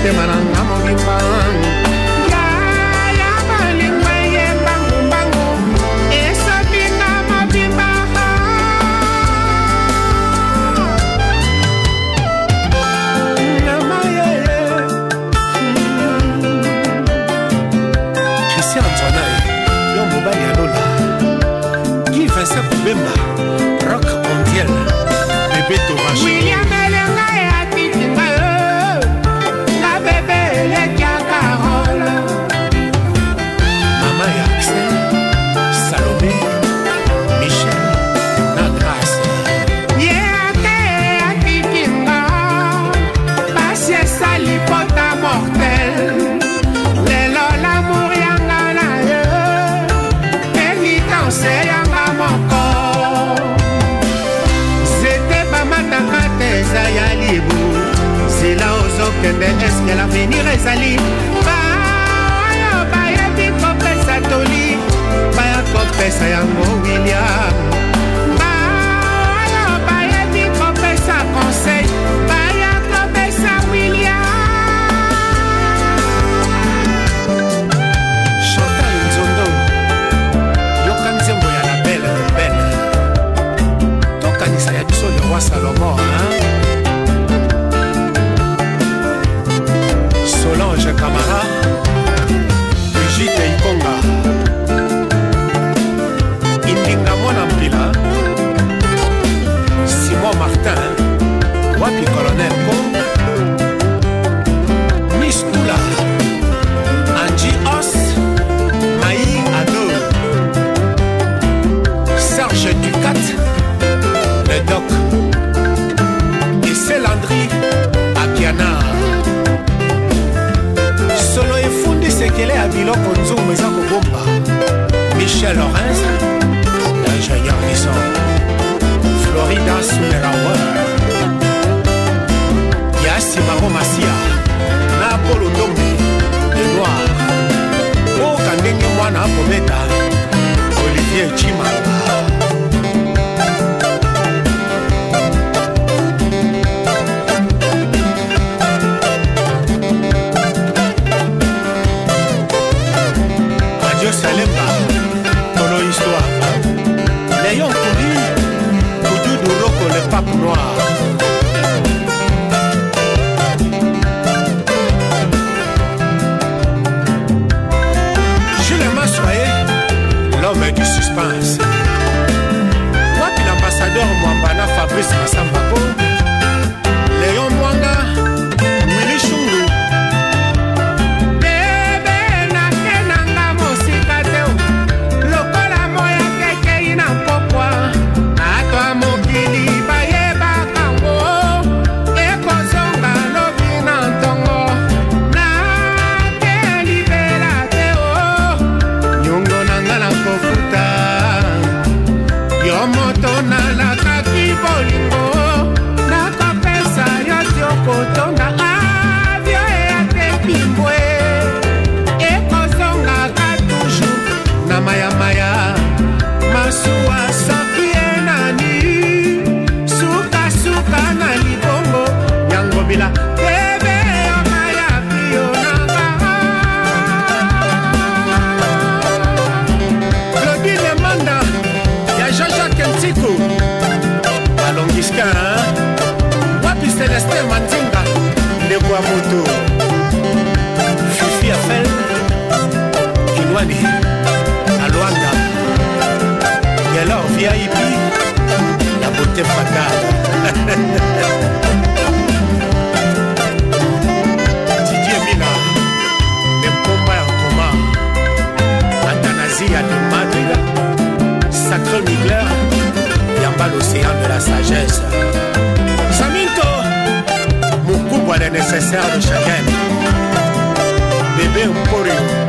motema na nga mobimba ya balingwa ye mbangumbangu esobinga mobimba nyama yeye Christian Antoine yo mobali ya Lola Guy Vincent Kubemba Rock Mondial Bébé Thomas William Elenga et Atitinga La bébé Lekia Carole Mama et Axel Salomé Michel Nagrasse Yéate Atitinga Passie Salipota mortel Lelo l'amour yanga na ye Pénitence yanga moko ya libu sila ozokende eske l'avenir ezali bayo bayebi kopesa toli baya kopesa yango William bayo bayebi kopesa conseil baya kopesa William Chantal Nzondo yoka nzembo ya la belle de belle tokanisa ya biso le roi Salomon Solange Camara Brigitte Ikonga Indinga Mwana Mpila Simon Martin Wapi Colonel Ko Miss Tula Angie Os Maï Ado Serge Ducat Le Doc et Célandry Akiana Solo efundi sekele ya biloko nzungu eza kobomba Michel Lorenz l'ingénieur du son Florida Soumerawa Yassi Maro Masia na Apollo Ndombi Le Noir Oka ndenge mwana akometa Olivier Chimanga Salemba, Tolo Histoire Léon Koudi, Koudou Douroko, le pape noir Jules Massoye, l'homme du suspense Wapi l'ambassadeur Mwambana Fabrice Massambako Léon Mwanga, Willy Chungu Wapi Célestin Mandinga de Guamoto Fifi Afel Kinwani Alwanda Yelor VIP La beauté fatale Didier Mina Le combat en coma Athanasia de Madrid Sacre Mugler Yamba l'océan de la sagesse Saminto Moukouba les nécessaires de chacun Bébé Mpori